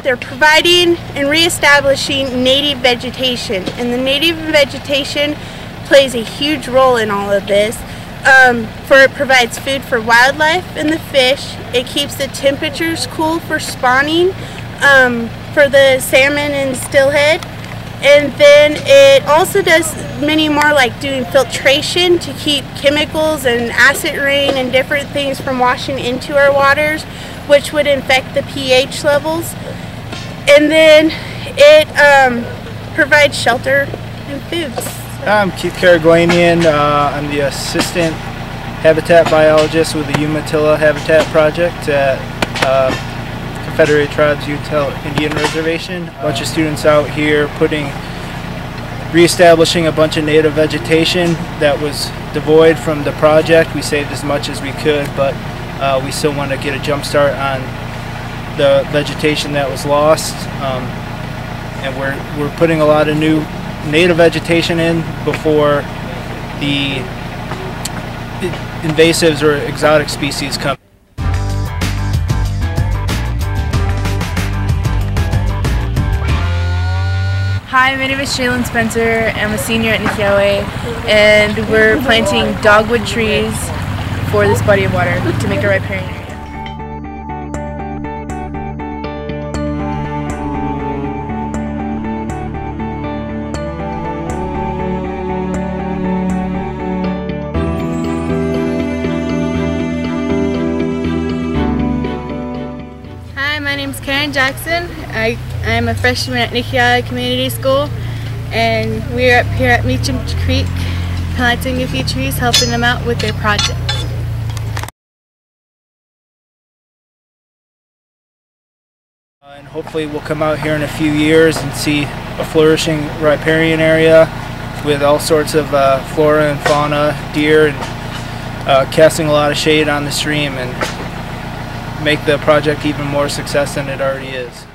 they're providing and reestablishing native vegetation, and the native vegetation plays a huge role in all of this. For it provides food for wildlife and the fish. It keeps the temperatures cool for spawning for the salmon and steelhead. And then it also does many more, like doing filtration to keep chemicals and acid rain and different things from washing into our waters, which would infect the pH levels. And then it provides shelter and foods. I'm Keith Karaglanian. I'm the assistant habitat biologist with the Umatilla Habitat Project at Confederated Tribes Utah Indian Reservation. A bunch of students out here reestablishing a bunch of native vegetation that was devoid from the project. We saved as much as we could, but we still want to get a jump start on the vegetation that was lost. And we're putting a lot of new native vegetation in before the invasives or exotic species come. Hi, my name is Shaylin Spencer. I'm a senior at Nixyaawii, and we're planting dogwood trees for this body of water to make a riparian area. Hi, my name is Karen Jackson. I'm a freshman at Nixyaawii Community School, and we're up here at Meacham Creek planting a few trees, helping them out with their project. And hopefully we'll come out here in a few years and see a flourishing riparian area with all sorts of flora and fauna, deer, and casting a lot of shade on the stream, and make the project even more success than it already is.